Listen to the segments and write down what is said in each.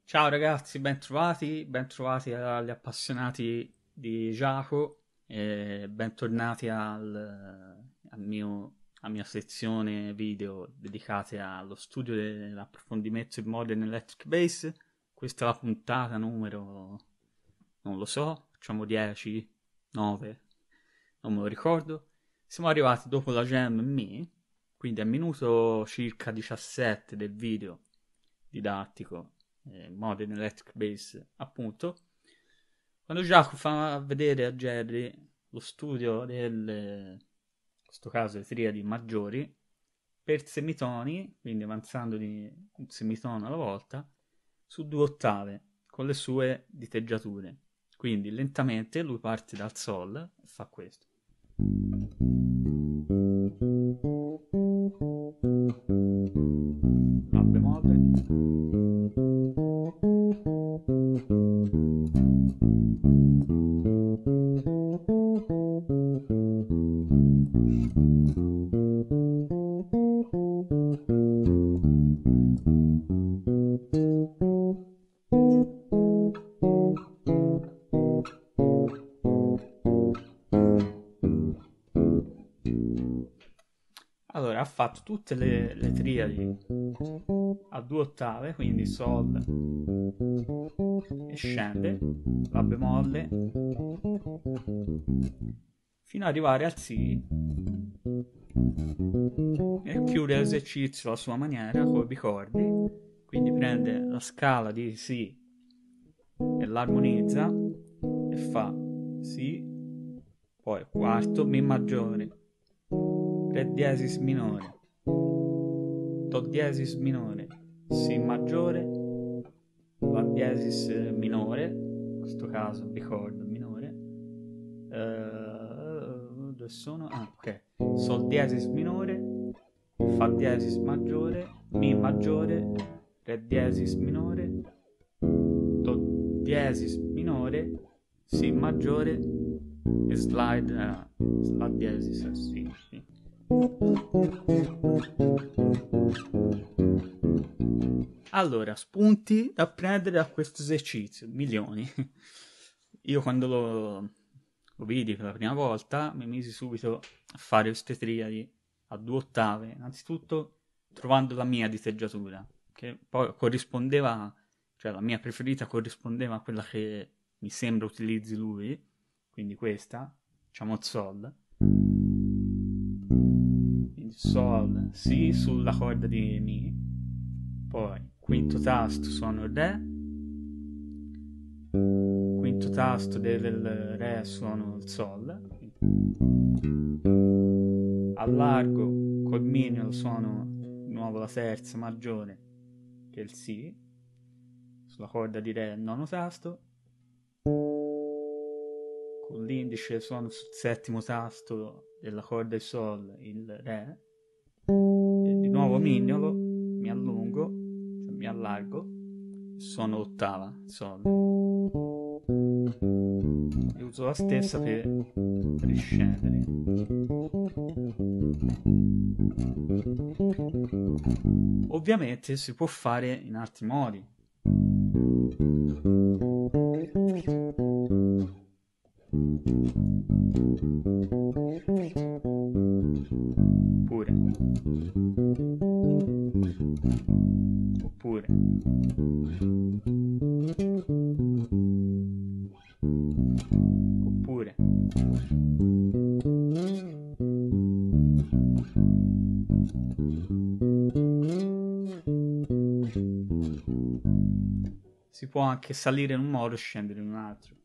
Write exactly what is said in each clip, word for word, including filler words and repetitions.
Ciao ragazzi, bentrovati, bentrovati agli appassionati di Giacomo e bentornati al, al mio, alla mia sezione video dedicate allo studio dell'approfondimento in Modern Electric Bass. Questa è la puntata numero, non lo so, facciamo dieci, nove, non me lo ricordo. Siamo arrivati dopo la Jam Me, quindi al minuto circa diciassette del video didattico eh, Modern Electric Bass, appunto, quando Jaco fa vedere a Jerry lo studio del, in questo caso le triadi maggiori, per semitoni, quindi avanzando di un semitono alla volta, su due ottave, con le sue diteggiature. Quindi lentamente lui parte dal Sol e fa questo. La bemolle. Allora, ha fatto tutte le, le triadi a due ottave, quindi Sol e scende, La bemolle, fino ad arrivare al Si e chiude l'esercizio alla sua maniera con i bicordi, quindi prende la scala di Si e l'armonizza e fa Si, poi quarto, Mi maggiore, Re diesis minore, Do diesis minore, Si maggiore, La diesis minore, in questo caso bicordo minore, eh, dove sono? Ah, ok, Sol diesis minore, Fa diesis maggiore, Mi maggiore, Re diesis minore, Do diesis minore, Si maggiore e slide, eh, La diesis, eh, sì, sì. Allora, spunti da prendere da questo esercizio, milioni. Io quando lo, lo vidi per la prima volta mi misi subito a fare queste triadi a due ottave, innanzitutto trovando la mia diteggiatura, che poi corrispondeva, cioè la mia preferita corrispondeva a quella che mi sembra utilizzi lui, quindi questa, diciamo Sol, quindi Sol, Si sulla corda di Mi, poi quinto tasto suono Re, quinto tasto del Re suono il Sol, allargo col mignolo suono di nuovo la terza maggiore che è il Si, sulla corda di Re il nono tasto, con l'indice suono sul settimo tasto della corda di Sol il Re, e di nuovo mignolo, mi allungo, cioè mi allargo, suono ottava, Sol. E uso la stessa per riscendere. Ovviamente si può fare in altri modi. Oppure. Oppure. Oppure. Si può anche salire in un modo e scendere in un altro.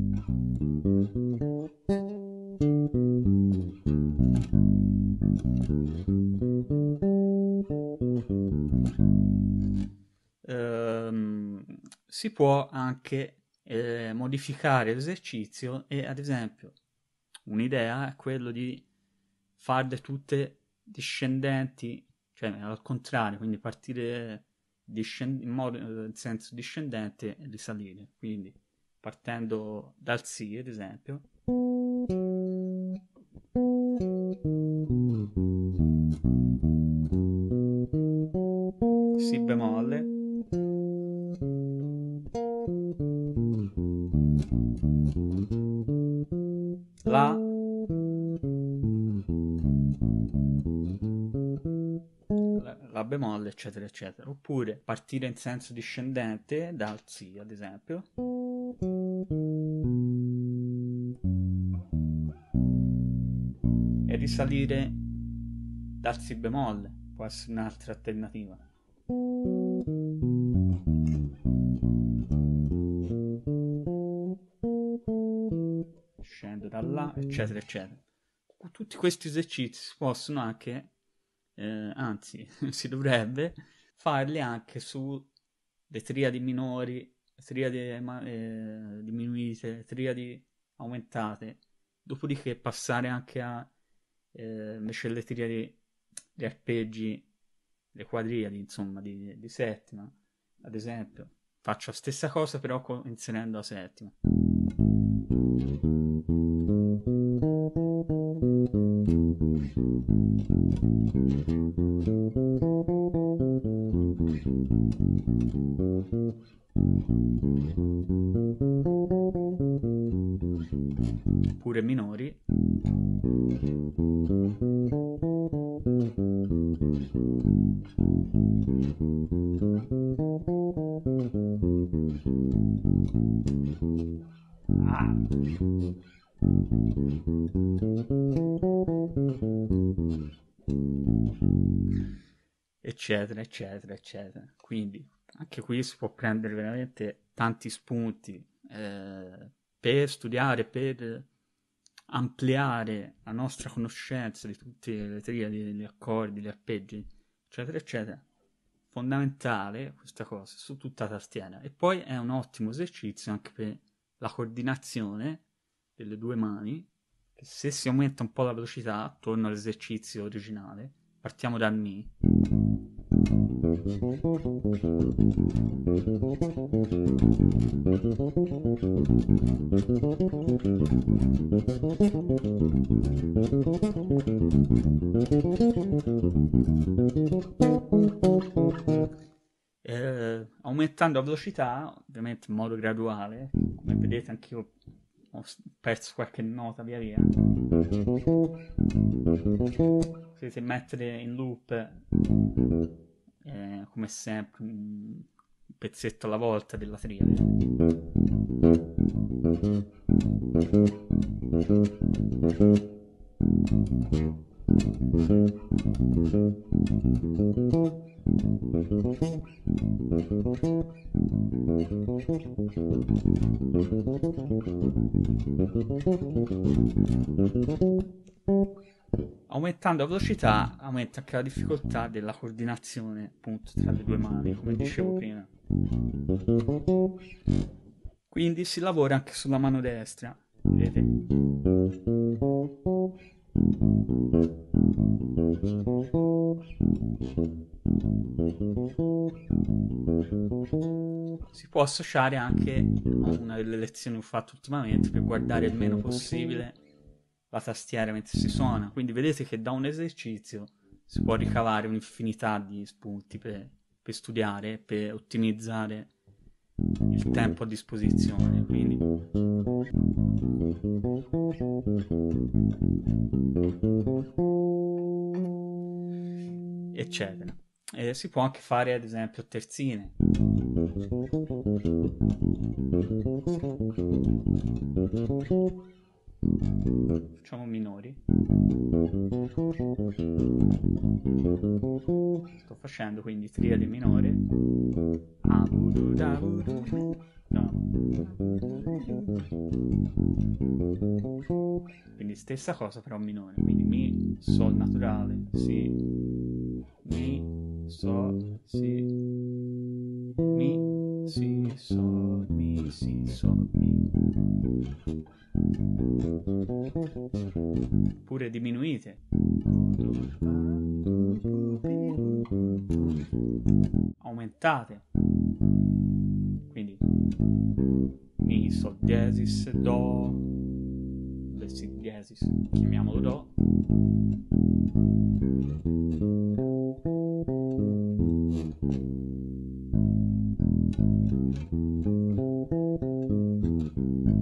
Ehm, si può anche eh, modificare l'esercizio e ad esempio un'idea è quello di farle tutte discendenti, cioè al contrario, quindi partire discend- in, modo, in senso discendente e risalire, quindi partendo dal Si ad esempio. Si bemolle, La, la, la bemolle, eccetera, eccetera. Oppure partire in senso discendente dal Si, ad esempio. E risalire dal Si bemolle, può essere un'altra alternativa. Scendo da là, eccetera, eccetera. Tutti questi esercizi si possono anche, eh, anzi, si dovrebbe farli anche su le triadi minori, triadi eh, diminuite, triadi aumentate, dopodiché passare anche a eh, invece le triadi, gli arpeggi, le quadriadi, insomma, di, di settima, ad esempio. Faccio la stessa cosa però co- inserendo la settima. Pure minori. Ah. Eccetera, eccetera, eccetera. Quindi anche qui si può prendere veramente tanti spunti eh, per studiare, per ampliare la nostra conoscenza di tutte le triadi, gli accordi, gli arpeggi, eccetera, eccetera. Fondamentale questa cosa su tutta la tastiera. E poi è un ottimo esercizio anche per la coordinazione delle due mani, che se si aumenta un po' la velocità, torno all'esercizio originale, partiamo dal Mi. Eh, aumentando la velocità, ovviamente in modo graduale, come vedete anch'io ho perso qualche nota via via. Potete mettere in loop, eh, come sempre, un pezzetto alla volta della triade. Aumentando la velocità aumenta anche la difficoltà della coordinazione appunto tra le due mani, come dicevo prima. Quindi si lavora anche sulla mano destra, vedete? Si può associare anche a una delle lezioni che ho fatto ultimamente per guardare il meno possibile la tastiera mentre si suona. Quindi vedete che da un esercizio si può ricavare un'infinità di spunti per, per studiare, per ottimizzare il tempo a disposizione. Quindi eccetera. E si può anche fare ad esempio terzine. Facciamo minori. Sto facendo quindi triade minore. No. Quindi stessa cosa però minore. Quindi Mi, Sol naturale, Si, Mi, Sol, Si, Mi, Si, Sol, Mi, Si, Sol, Mi. Pure diminuite. Aumentate. Quindi Mi, Sol diesis, Do, Si diesis, chiamiamolo Do.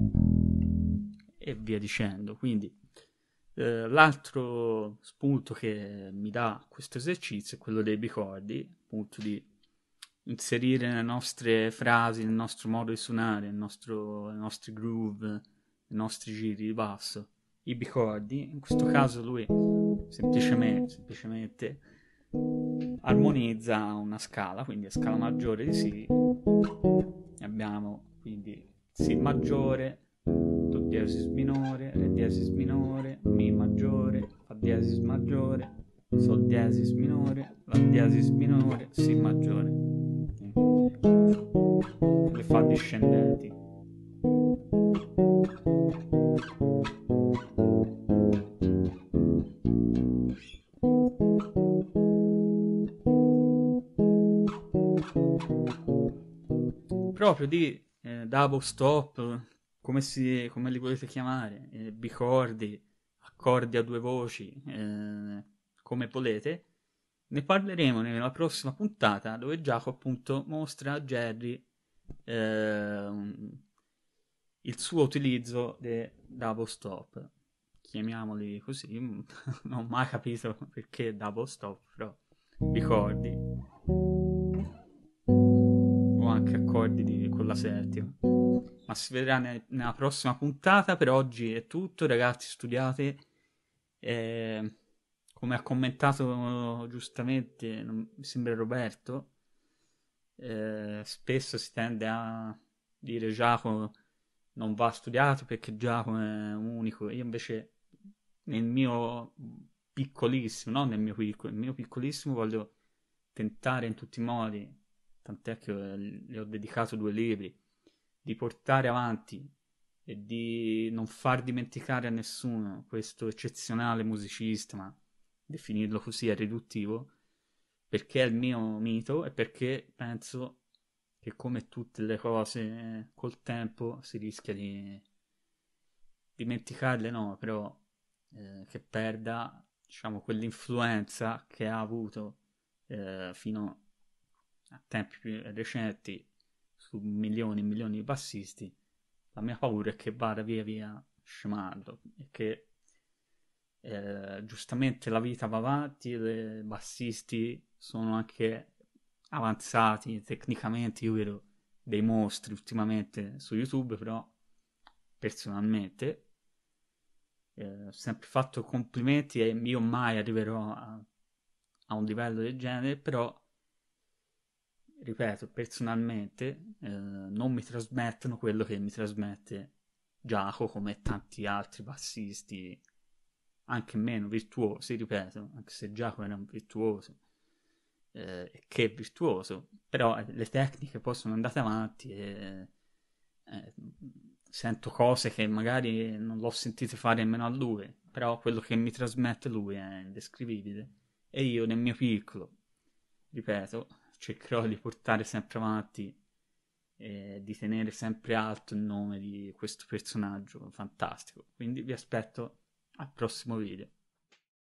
e via dicendo. Quindi eh, l'altro spunto che mi dà questo esercizio è quello dei bicordi, appunto di inserire le nostre frasi, il nostro modo di suonare, il nostro, i nostri groove, i nostri giri di basso, i bicordi. In questo caso lui semplicemente, semplicemente armonizza una scala, quindi a scala maggiore di Si. Abbiamo quindi Si maggiore, Do diesis minore, Re diesis minore, Mi maggiore, Fa diesis maggiore, Sol diesis minore, La diesis minore, Si maggiore. Le Fa discendenti. Proprio di eh, double stop, come, si, come li volete chiamare, eh, bicordi, accordi a due voci, eh, come volete, ne parleremo nella prossima puntata dove Giacomo appunto mostra a Jerry eh, il suo utilizzo dei double stop, chiamiamoli così. Non ho mai capito perché double stop, però bicordi o anche accordi di, con la settima. Ma si vedrà ne, nella prossima puntata. Per oggi è tutto, ragazzi, studiate. Eh, come ha commentato giustamente, non, mi sembra Roberto, eh, spesso si tende a dire Giacomo non va studiato perché Giacomo è unico. Io invece nel mio piccolissimo, non nel mio piccolo, nel mio piccolissimo voglio tentare in tutti i modi, tant'è che le ho dedicato due libri, di portare avanti e di non far dimenticare a nessuno questo eccezionale musicista, ma definirlo così è riduttivo, perché è il mio mito e perché penso che come tutte le cose col tempo si rischia di dimenticarle, no, però eh, che perda, diciamo, quell'influenza che ha avuto eh, fino a tempi più recenti su milioni e milioni di bassisti. La mia paura è che vada via via scemando e che eh, giustamente la vita va avanti, i bassisti sono anche avanzati tecnicamente. Io vedo dei mostri ultimamente su YouTube, però personalmente eh, ho sempre fatto complimenti e io mai arriverò a, a un livello del genere, però ripeto, personalmente eh, non mi trasmettono quello che mi trasmette Giacomo, come tanti altri bassisti anche meno virtuosi, ripeto, anche se Giacomo era un virtuoso, eh, che è virtuoso, però eh, le tecniche poi sono andate avanti e eh, sento cose che magari non l'ho sentito fare nemmeno a lui, però quello che mi trasmette lui è indescrivibile e io nel mio piccolo, ripeto, cercherò di portare sempre avanti e di tenere sempre alto il nome di questo personaggio fantastico. Quindi vi aspetto al prossimo video.